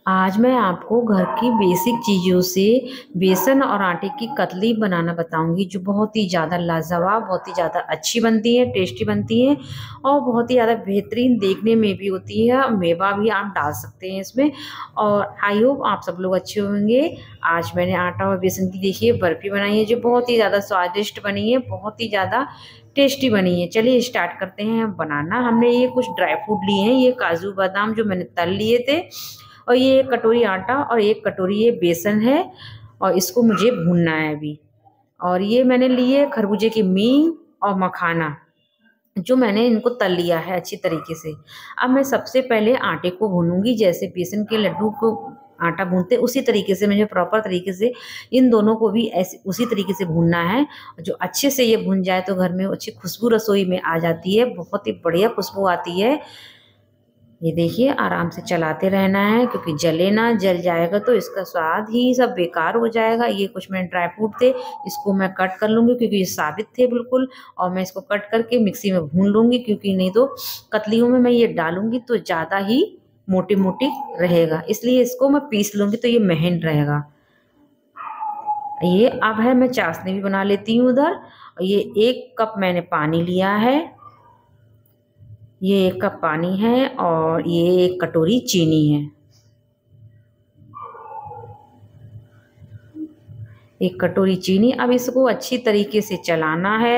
आज मैं आपको घर की बेसिक चीज़ों से बेसन और आटे की कतली बनाना बताऊंगी, जो बहुत ही ज़्यादा लाजवाब, बहुत ही ज़्यादा अच्छी बनती है, टेस्टी बनती है और बहुत ही ज़्यादा बेहतरीन देखने में भी होती है। मेवा भी आप डाल सकते हैं इसमें। और आई होप आप सब लोग अच्छे होंगे। आज मैंने आटा और बेसन की देखिए बर्फ़ी बनाई है, जो बहुत ही ज़्यादा स्वादिष्ट बनी है, बहुत ही ज़्यादा टेस्टी बनी है। चलिए स्टार्ट करते हैं बनाना। हमने ये कुछ ड्राई फ्रूट लिए हैं, ये काजू बादाम जो मैंने तल लिए थे, और ये एक कटोरी आटा और एक कटोरी ये बेसन है, और इसको मुझे भूनना है अभी। और ये मैंने लिए खरबूजे की मीन और मखाना, जो मैंने इनको तल लिया है अच्छी तरीके से। अब मैं सबसे पहले आटे को भूनूंगी, जैसे बेसन के लड्डू को आटा भूनते उसी तरीके से मुझे प्रॉपर तरीके से इन दोनों को भी ऐसे उसी तरीके से भूनना है। जो अच्छे से ये भून जाए तो घर में अच्छी खुशबू रसोई में आ जाती है, बहुत ही बढ़िया खुशबू आती है। ये देखिए आराम से चलाते रहना है, क्योंकि जले ना, जल जाएगा तो इसका स्वाद ही सब बेकार हो जाएगा। ये कुछ मैंने ड्राई फ्रूट थे, इसको मैं कट कर लूँगी क्योंकि ये साबित थे बिल्कुल, और मैं इसको कट करके मिक्सी में भून लूँगी, क्योंकि नहीं तो कतलियों में मैं ये डालूँगी तो ज़्यादा ही मोटी मोटी रहेगा, इसलिए इसको मैं पीस लूँगी तो ये महीन रहेगा। ये अब है, मैं चाशनी भी बना लेती हूँ उधर। ये 1 कप मैंने पानी लिया है, ये 1 कप पानी है, और ये 1 कटोरी चीनी है। 1 कटोरी चीनी। अब इसको अच्छी तरीके से चलाना है,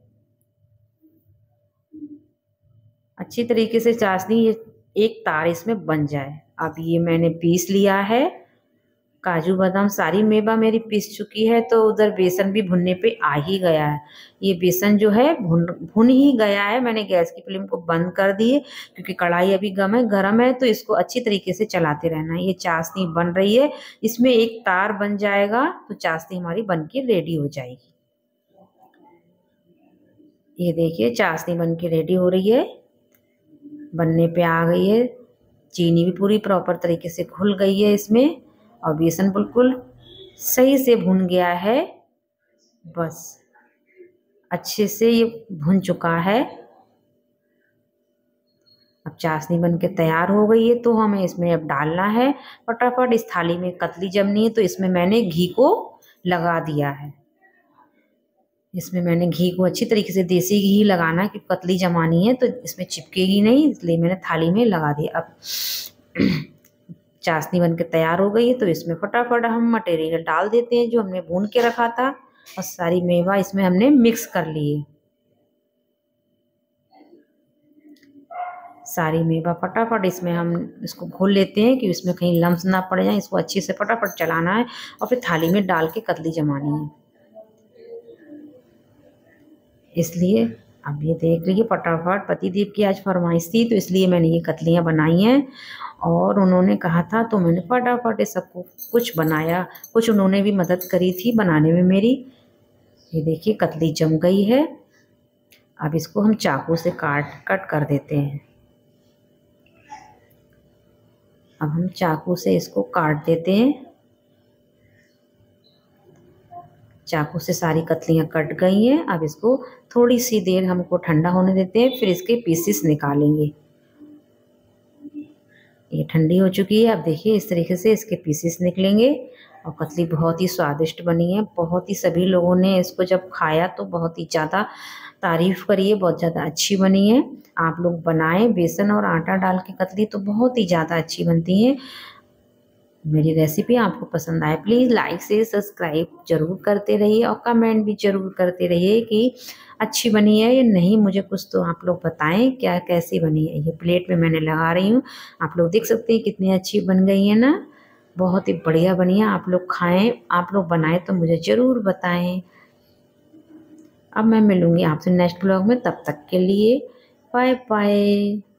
अच्छी तरीके से चाशनी एक तार इसमें बन जाए। अब ये मैंने पीस लिया है, काजू बादाम सारी मेवा मेरी पीस चुकी है, तो उधर बेसन भी भुनने पे आ ही गया है। ये बेसन जो है भुन ही गया है। मैंने गैस की फ्लेम को बंद कर दी है, क्योंकि कढ़ाई अभी गरम है, तो इसको अच्छी तरीके से चलाते रहना है। ये चाशनी बन रही है, इसमें एक तार बन जाएगा तो चाशनी हमारी बन के रेडी हो जाएगी। ये देखिए चाशनी बन के रेडी हो रही है, बनने पे आ गई है। चीनी भी पूरी प्रॉपर तरीके से घुल गई है इसमें, और बेसन बिल्कुल सही से भुन गया है। बस अच्छे से ये भुन चुका है। अब चाशनी बन के तैयार हो गई है, तो हमें इसमें अब डालना है फटाफट। इस थाली में कतली जमनी है, तो इसमें मैंने घी को लगा दिया है। इसमें मैंने घी को अच्छी तरीके से देसी घी लगाना है, क्योंकि कतली जमानी है तो इसमें चिपकेगी नहीं, इसलिए मैंने थाली में लगा दिया। अब चाशनी बन के तैयार हो गई है, तो इसमें फटाफट हम मटेरियल डाल देते हैं जो हमने भून के रखा था, और सारी मेवा इसमें हमने मिक्स कर लिए। सारी मेवा फटाफट इसमें हम इसको घोल लेते हैं कि इसमें कहीं लम्स ना पड़ जाए। इसको अच्छे से फटाफट चलाना है, और फिर थाली में डाल के कतली जमानी है। इसलिए अब ये देख लीजिए फटाफट, पतिदेव की आज फरमाइश थी, तो इसलिए मैंने ये कतलियाँ बनाई हैं, और उन्होंने कहा था तो मैंने फटाफट ये सबको कुछ बनाया, कुछ उन्होंने भी मदद करी थी बनाने में मेरी। ये देखिए कतली जम गई है। अब इसको हम चाकू से कट कर देते हैं। अब हम चाकू से इसको काट देते हैं। चाकू से सारी कतलियाँ कट गई हैं। अब इसको थोड़ी सी देर हमको ठंडा होने देते हैं, फिर इसके पीसेस निकालेंगे। ये ठंडी हो चुकी है। अब देखिए इस तरीके से इसके पीसेस निकलेंगे, और कतली बहुत ही स्वादिष्ट बनी है। बहुत ही सभी लोगों ने इसको जब खाया तो बहुत ही ज़्यादा तारीफ़ करी है, बहुत ज़्यादा अच्छी बनी है। आप लोग बनाएं, बेसन और आटा डाल के कतली तो बहुत ही ज़्यादा अच्छी बनती है। मेरी रेसिपी आपको पसंद आए प्लीज़ लाइक से सब्सक्राइब ज़रूर करते रहिए, और कमेंट भी ज़रूर करते रहिए कि अच्छी बनी है या नहीं। मुझे कुछ तो आप लोग बताएं क्या कैसी बनी है। ये प्लेट में मैंने लगा रही हूँ, आप लोग देख सकते हैं कितनी अच्छी बन गई है ना, बहुत ही बढ़िया बनी है। आप लोग खाएं, आप लोग बनाएं तो मुझे ज़रूर बताएं। अब मैं मिलूँगी आपसे नेक्स्ट ब्लॉग में, तब तक के लिए बाय बाय।